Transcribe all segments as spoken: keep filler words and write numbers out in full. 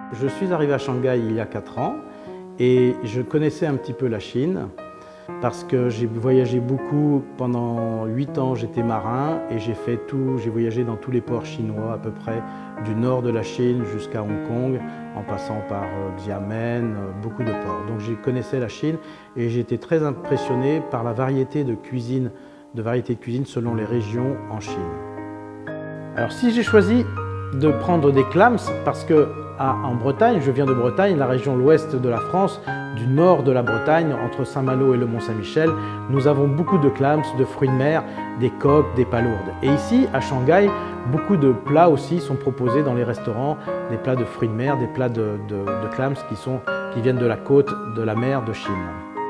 Je suis arrivé à Shanghai il y a quatre ans et je connaissais un petit peu la Chine parce que j'ai voyagé beaucoup. Pendant huit ans, j'étais marin et j'ai fait tout, j'ai voyagé dans tous les ports chinois à peu près, du nord de la Chine jusqu'à Hong Kong, en passant par Xiamen, beaucoup de ports. Donc je connaissais la Chine et j'ai été très impressionné par la variété de cuisine, de variété de cuisine selon les régions en Chine. Alors si j'ai choisi de prendre des clams, parce que à, en Bretagne, je viens de Bretagne, la région l'ouest de la France, du nord de la Bretagne, entre Saint-Malo et le Mont-Saint-Michel, nous avons beaucoup de clams, de fruits de mer, des coques, des palourdes. Et ici, à Shanghai, beaucoup de plats aussi sont proposés dans les restaurants, des plats de fruits de mer, des plats de, de, de clams qui, sont, qui viennent de la côte de la mer de Chine.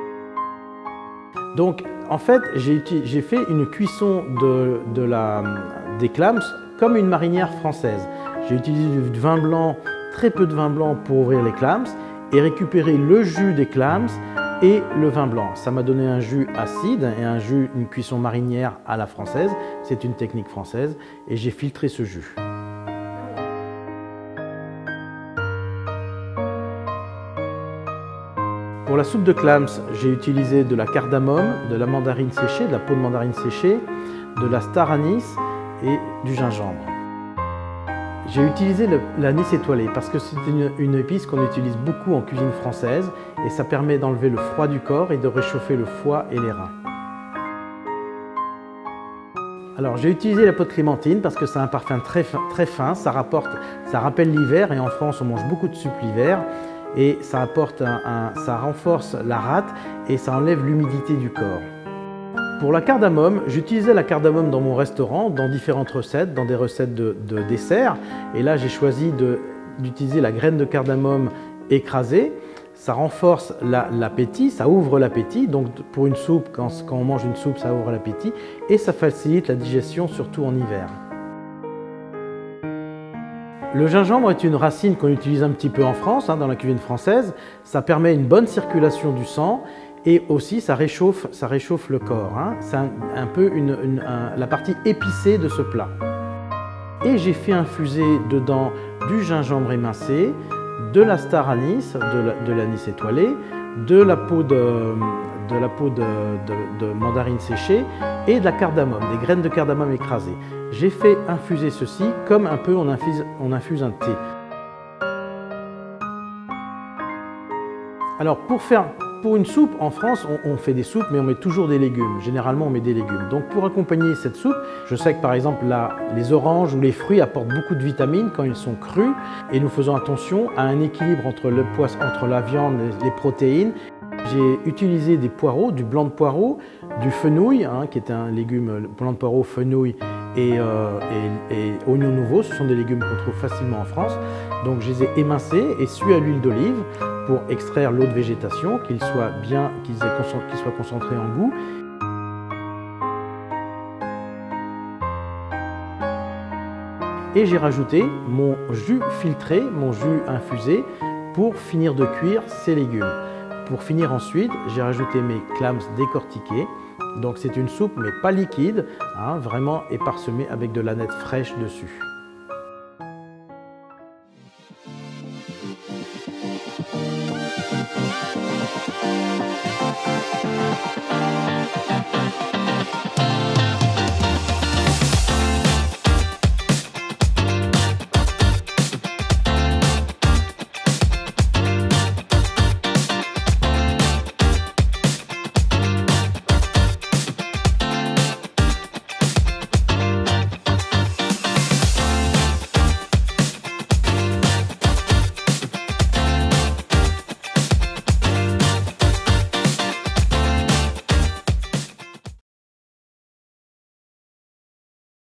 Donc, en fait, j'ai fait une cuisson de, de la, des clams comme une marinière française. J'ai utilisé du vin blanc, très peu de vin blanc pour ouvrir les clams et récupérer le jus des clams et le vin blanc. Ça m'a donné un jus acide et un jus, une cuisson marinière à la française. C'est une technique française et j'ai filtré ce jus. Pour la soupe de clams, j'ai utilisé de la cardamome, de la mandarine séchée, de la peau de mandarine séchée, de la star anise et du gingembre. J'ai utilisé l'anis étoilé parce que c'est une, une épice qu'on utilise beaucoup en cuisine française et ça permet d'enlever le froid du corps et de réchauffer le foie et les reins. Alors j'ai utilisé la peau de clémentine parce que c'est un parfum très fin, très fin, ça, rapporte, ça rappelle l'hiver et en France on mange beaucoup de soupe l'hiver et ça, apporte un, un, ça renforce la rate et ça enlève l'humidité du corps. Pour la cardamome, j'utilisais la cardamome dans mon restaurant, dans différentes recettes, dans des recettes de, de dessert. Et là, j'ai choisi d'utiliser la graine de cardamome écrasée. Ça renforce l'appétit, ça ouvre l'appétit. Donc pour une soupe, quand, quand on mange une soupe, ça ouvre l'appétit. Et ça facilite la digestion, surtout en hiver. Le gingembre est une racine qu'on utilise un petit peu en France, hein, dans la cuisine française. Ça permet une bonne circulation du sang. Et aussi, ça réchauffe, ça réchauffe le corps. Hein. C'est un, un peu une, une, un, la partie épicée de ce plat. Et j'ai fait infuser dedans du gingembre émincé, de la star anise, de l'anis étoilé, de la peau de, de, la peau de, de, de mandarine séchée et de la cardamome, des graines de cardamome écrasées. J'ai fait infuser ceci comme un peu on infuse, on infuse un thé. Alors pour faire Pour une soupe, en France, on, on fait des soupes, mais on met toujours des légumes. Généralement, on met des légumes. Donc, pour accompagner cette soupe, je sais que par exemple, là, les oranges ou les fruits apportent beaucoup de vitamines quand ils sont crus. Et nous faisons attention à un équilibre entre le poisson, entre la viande et les protéines. J'ai utilisé des poireaux, du blanc de poireau, du fenouil, hein, qui est un légume, blanc de poireau, fenouil et, euh, et, et oignon nouveau. Ce sont des légumes qu'on trouve facilement en France. Donc, je les ai émincés et cuits à l'huile d'olive pour extraire l'eau de végétation, qu'ils soient bien, qu'ils qu'ils soient concentrés en goût. Et j'ai rajouté mon jus filtré, mon jus infusé, pour finir de cuire ces légumes. Pour finir ensuite, j'ai rajouté mes clams décortiqués. Donc c'est une soupe mais pas liquide, hein, vraiment éparsemée avec de l'aneth fraîche dessus.